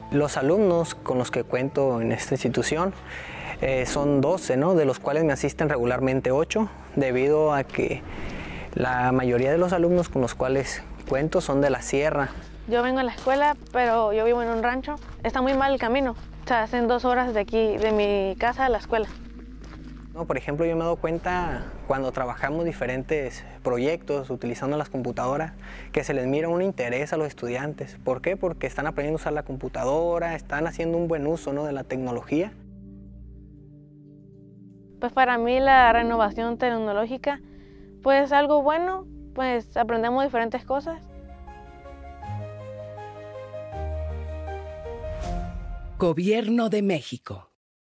Los alumnos con los que cuento en esta institución son 12, ¿no? De los cuales me asisten regularmente 8, debido a que la mayoría de los alumnos con los cuales cuento son de la sierra. Yo vengo a la escuela, pero yo vivo en un rancho. Está muy mal el camino. O sea, hacen 2 horas de aquí, de mi casa a la escuela. No, por ejemplo, yo me he dado cuenta cuando trabajamos diferentes proyectos utilizando las computadoras que se les mira un interés a los estudiantes. ¿Por qué? Porque están aprendiendo a usar la computadora, están haciendo un buen uso, ¿no?, de la tecnología. Pues para mí la renovación tecnológica, pues algo bueno, pues aprendemos diferentes cosas. Gobierno de México.